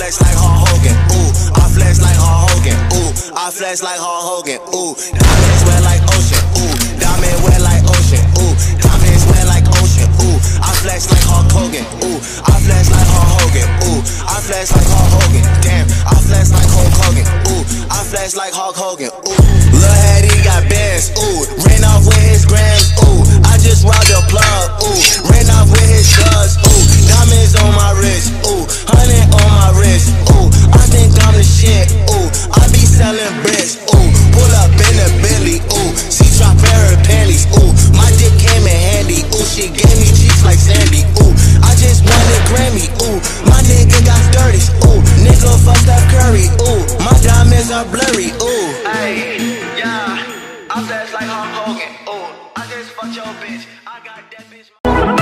flex like Hulk Hogan, ooh. I flex like Hulk Hogan, ooh. I flex like Hulk Hogan, ooh. Diamonds wet like ocean, ooh. Diamond wet like ocean, ooh. Diamonds wet like ocean, ooh. I flex like Hulk Hogan, ooh. I flex like Hulk Hogan, ooh. I flex like Hulk Hogan, damn. I flex like Hulk Hogan, ooh. I flex like Hulk Hogan, ooh. Lil' Hattie got bands, ooh. Ran off with his grams, ooh. I just robbed a plug, ooh. Ran off with his slugs, ooh. Diamonds on my wrist, ooh. 100 on my wrist, ooh. I think I'm the shit, ooh. I be selling bricks, ooh. Pull up in the Billy, ooh. She drop pair of panties, ooh. My dick came in handy, ooh. She gave me cheeks like Sandy, ooh. I just won a Grammy, ooh. My nigga got 30s, ooh. Nigga fucked up Curry, ooh. My diamonds are blurry, ooh. Hey, yeah. I flex like Hulk Hogan, ooh. I just fucked your bitch. I got that bitch.